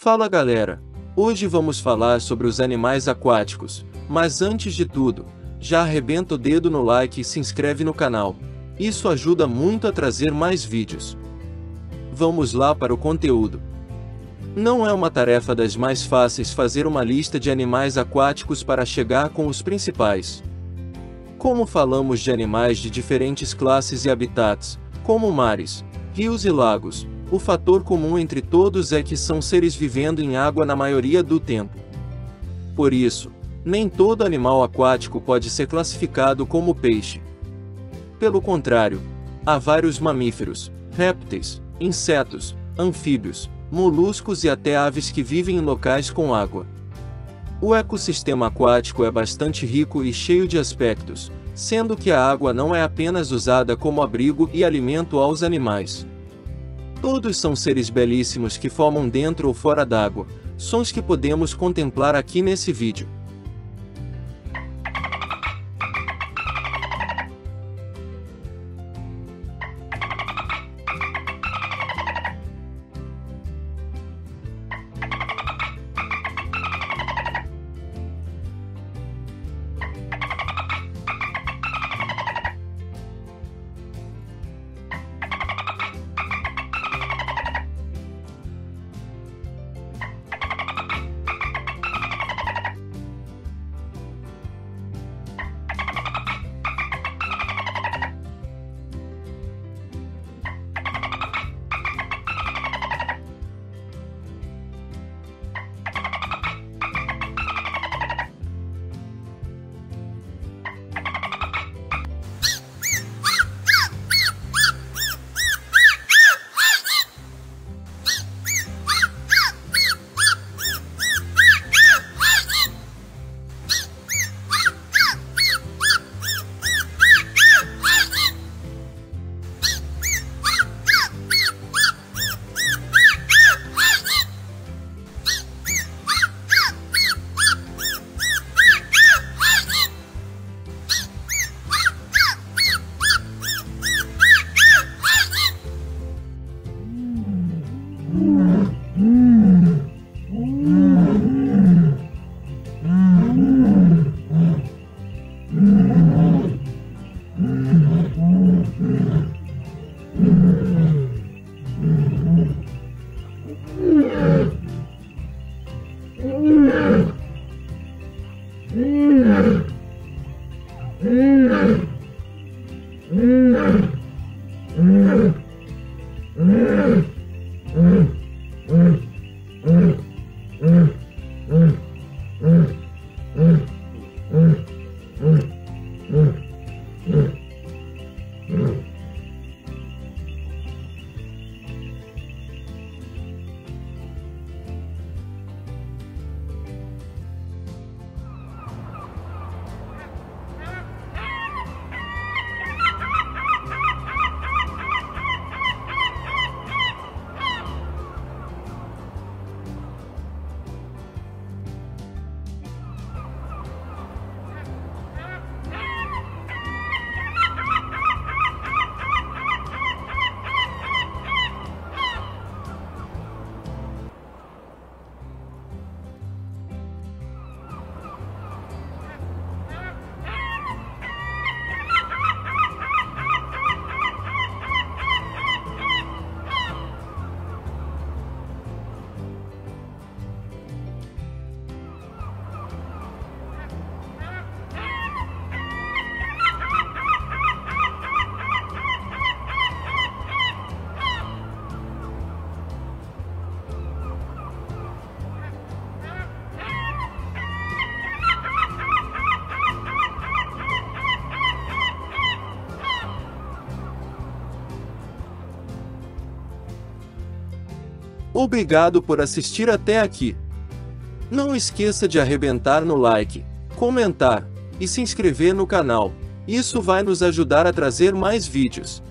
Fala galera, hoje vamos falar sobre os animais aquáticos, mas antes de tudo, já arrebenta o dedo no like e se inscreve no canal, isso ajuda muito a trazer mais vídeos. Vamos lá para o conteúdo. Não é uma tarefa das mais fáceis fazer uma lista de animais aquáticos para chegar com os principais. Como falamos de animais de diferentes classes e habitats, como mares, rios e lagos, o fator comum entre todos é que são seres vivendo em água na maioria do tempo. Por isso, nem todo animal aquático pode ser classificado como peixe. Pelo contrário, há vários mamíferos, répteis, insetos, anfíbios, moluscos e até aves que vivem em locais com água. O ecossistema aquático é bastante rico e cheio de aspectos, sendo que a água não é apenas usada como abrigo e alimento aos animais. Todos são seres belíssimos que formam dentro ou fora d'água, sons que podemos contemplar aqui nesse vídeo. Obrigado por assistir até aqui. Não esqueça de arrebentar no like, comentar e se inscrever no canal. Isso vai nos ajudar a trazer mais vídeos.